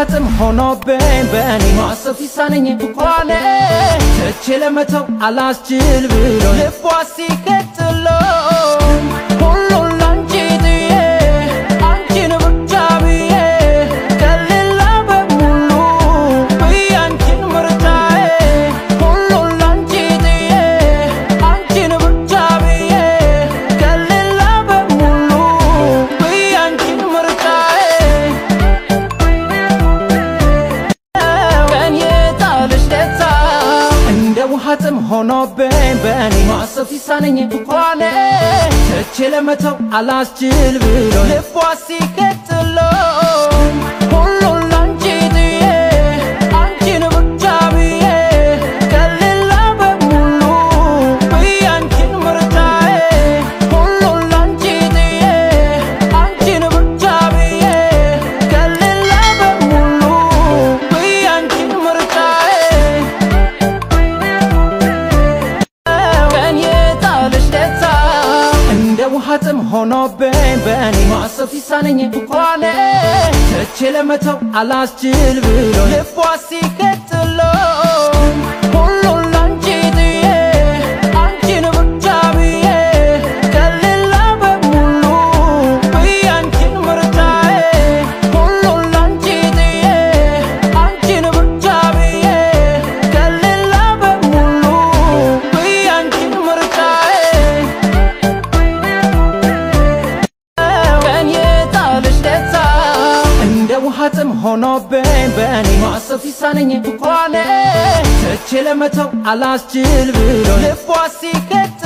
ውሃጥም ሆኖብኝ በእኔ ማሰብ ሲሳነኝ እንኳን ተችለመተው አላስችል ብሎ ልቧ ሲከትሎ ሁሉን ላንቺ ጥዬ አንቺን ብቻ ብዬ ከሌላ በሙሉ ብዬ አንቺን ምርጫዬ ሁሉን ላንቺ ጥዬ አንቺን ብቻ ብዬ ከሌላ በሙሉ ብዬ አንቺን ምርጫዬ ቀን የጣልሽ ለታ እንደ ውሃጥም ሆኖብኝ በእኔ ማሰብ ሲሳነኝ እንኳን ተችለመተው አላስችል ብሎ ልቧ ሲከትሎ ሁሉን ላንቺ ጥዬ አንቺን ብቻ ብዬ ከሌላ በሙሉ ብዬ አንቺን ምርጫዬ ሁሉን ላንቺ ጥዬ አንቺን ብቻ ብዬ ከሌላ በሙሉ ብዬ አንቺን ምርጫዬ ቀን የጣልሽ ለታ እንደ ውሃጥም ሆኖብኝ በእኔ ማሰብ ሲሳነኝ እንኳን ተችለመተው አላስችል ብሎ ልቧ ሲከትሎ ሁሉን ላንቺ ጥዬ አንቺን ብቻ ብዬ ከሌላ በሙሉ ብዬ አንቺን ምርጫዬ ሁሉን ላንቺ ጥዬ አንቺን ብቻ ብዬ ከሌላ በሙሉ ብዬ አንቺን ምርጫዬ ቀን የጣልሽ ለታ እንደ ውሃጥም ሆኖብኝ በእኔ ማሰብ ሲሳነኝ እንኳን ተችለመተው አላስችል ብሎ ልቧ ሲከትሎ